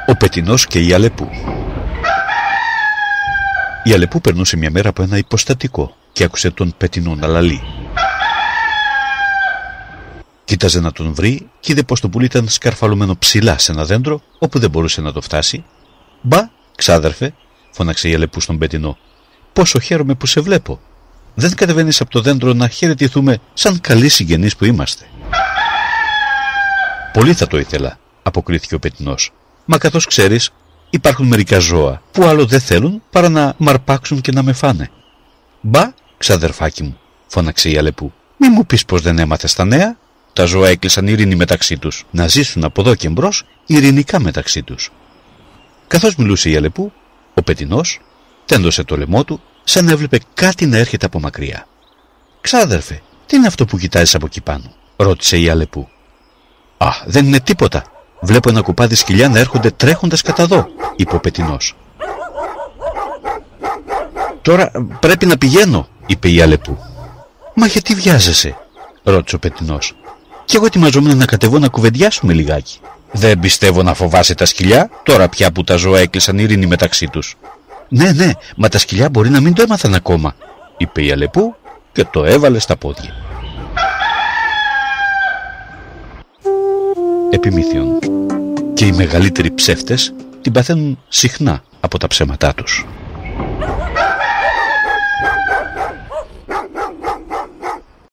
Ο Πετεινός και η Αλεπού. Η Αλεπού περνούσε μια μέρα από ένα υποστατικό και άκουσε τον Πετεινό να λαλεί. Κοίταζε να τον βρει και είδε πως το πουλί ήταν σκαρφαλωμένο ψηλά σε ένα δέντρο όπου δεν μπορούσε να το φτάσει. «Μπα, ξάδερφε», φώναξε η Αλεπού στον Πετεινό, «πόσο χαίρομαι που σε βλέπω. Δεν κατεβαίνεις από το δέντρο να χαιρετηθούμε σαν καλοί συγγενείς που είμαστε?» «Πολύ θα το ήθελα», αποκρίθηκε ο Πετεινός, «μα καθώς ξέρεις υπάρχουν μερικά ζώα που άλλο δεν θέλουν παρά να μ' αρπάξουν και να με φάνε». «Μπα, ξαδερφάκι μου», φώναξε η Αλεπού, «μη μου πεις πως δεν έμαθες τα νέα. Τα ζώα έκλεισαν ειρήνη μεταξύ τους, να ζήσουν από εδώ και μπρος ειρηνικά μεταξύ τους». Καθώς μιλούσε η Αλεπού, ο Πετεινός τέντωσε το λαιμό του σαν έβλεπε κάτι να έρχεται από μακριά. «Ξάδερφε, τι είναι αυτό που κοιτάζεις από εκεί πάνω?» ρώτησε η Αλεπού. «Α, δεν είναι τίποτα. Βλέπω ένα κοπάδι σκυλιά να έρχονται τρέχοντας κατά εδώ», είπε ο Πετεινός. «Τώρα πρέπει να πηγαίνω», είπε η Αλεπού. «Μα γιατί βιάζεσαι?» ρώτησε ο Πετεινός. «Κι εγώ ετοιμαζόμουν να κατεβώ να κουβεντιάσουμε λιγάκι». «Δεν πιστεύω να φοβάσαι τα σκυλιά, τώρα πια που τα ζώα έκλεισαν ειρήνη μεταξύ τους». Ναι, μα τα σκυλιά μπορεί να μην το έμαθαν ακόμα», είπε η Αλεπού και το έβαλε στα πόδια. Επιμήθειον. Και οι μεγαλύτεροι ψεύτες την παθαίνουν συχνά από τα ψέματά τους.